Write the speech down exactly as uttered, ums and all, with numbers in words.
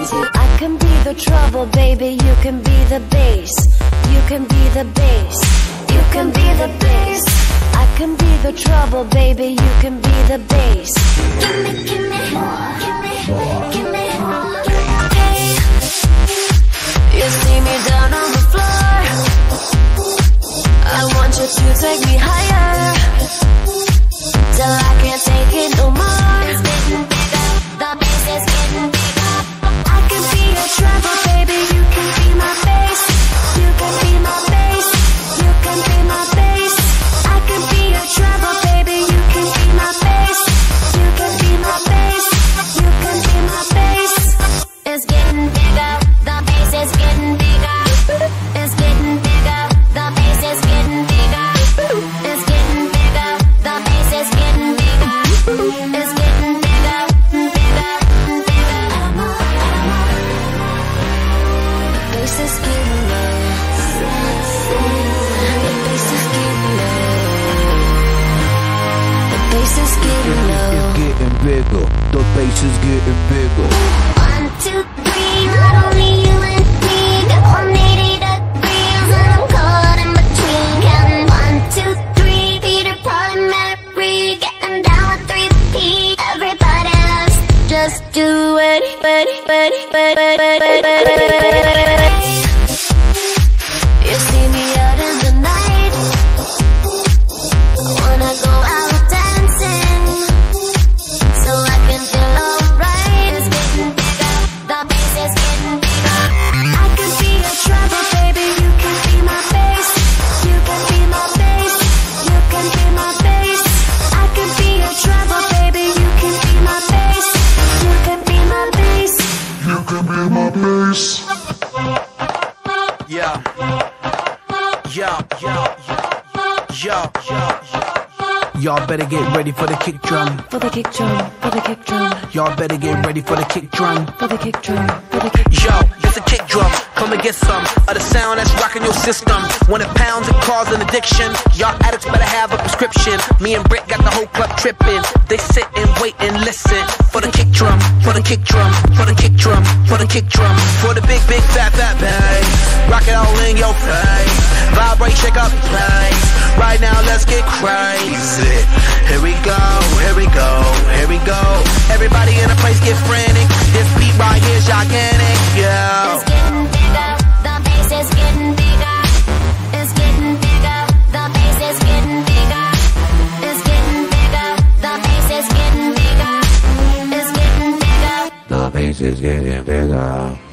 reality. I can be the trouble, baby, you can be the bass. You can be the bass. You can be the bass. I can be the trouble, baby, you can be the bass. Give me, give me, give me, give me, hey. You see me down on the floor, I want you to take me higher, till I can't take it no more. It's getting bigger, the bass is getting bigger. I can be your trouble, baby, you can be my bass. You can be my bass. You can be my bass. I can be your trouble, baby, you can be my bass. You can be my bass. You can be my bass. It's getting bigger, the bass is getting bigger. It's getting bigger, the bass is getting bigger. It's getting bigger, the bass is getting bigger. It's getting bigger, bigger, bigger. The bass is getting low. The bass is getting low. The bass is getting low. It's getting bigger. The bass is getting bigger. One, two, three, not only you and me. Got one eighty degrees and I'm caught in between. Counting one, two, three, Peter, Paul, and Mary. Getting down with three P. Everybody else, just do it, it, it, it, it, it. You see me out in the night, wanna go out dancing, so I can feel alright. It's getting bigger, the bass is getting bigger. I can be your trouble, baby, you can be my bass. You can be my bass. You can be my bass. I can be your trouble, baby, you can be my bass. You can be my bass. You can be my bass. Yeah. Yeah, yeah, yeah, yeah, yeah. Y'all better get ready for the kick drum. For the kick drum, for the kick drum, Y'all better get ready for the kick drum. for the kick drum, for the kick Yo, it's a kick drum. Come and get some of the sound that's rocking your system. When it pounds, it causes an addiction. Y'all addicts better have a prescription. Me and Britt got the whole club tripping. They sit and wait and listen for the kick drum, for the kick drum, for the kick drum, for the kick drum, for the big, big, fat, fat bass. Rock it all in your face. Vibrate, shake up the place. Right now, let's get crazy. Here we go, here we go, here we go. Everybody in the place get frantic. This beat right here's gigantic, yeah. It's getting bigger, the bass is getting bigger. It's getting bigger, the bass is getting bigger. It's getting bigger, the bass is getting bigger. It's getting bigger. The bass is getting bigger.